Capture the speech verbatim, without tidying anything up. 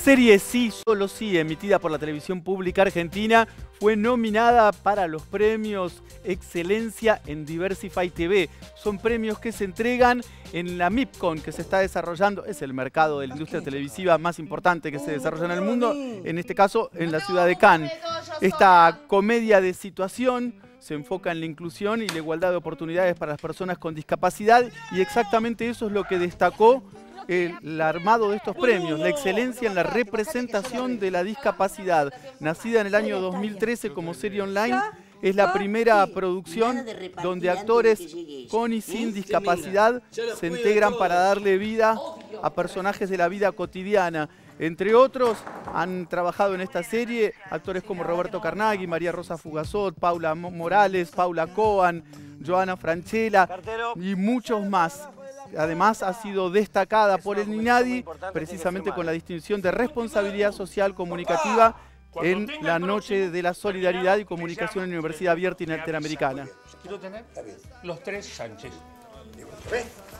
serie Sí, Solo Sí, emitida por la televisión pública argentina, fue nominada para los premios Excelencia en Diversify T V. Son premios que se entregan en la MIPCON, que se está desarrollando, es el mercado de la industria televisiva más importante que se desarrolla en el mundo, en este caso en la ciudad de Cannes. Esta comedia de situación se enfoca en la inclusión y la igualdad de oportunidades para las personas con discapacidad, y exactamente eso es lo que destacó el, el armado de estos premios, la excelencia en la representación de la discapacidad. Nacida en el año dos mil trece como serie online, es la primera producción donde actores con y sin discapacidad se integran para darle vida a personajes de la vida cotidiana. Entre otros, han trabajado en esta serie actores como Roberto Carnaghi, María Rosa Fugazot, Paula Morales, Paula Coan, Joana Franchella y muchos más. Además, ha sido destacada por el INADI precisamente con la distinción de responsabilidad social comunicativa en la Noche de la Solidaridad y Comunicación en la Universidad Abierta Interamericana. Quiero tener los tres Sánchez.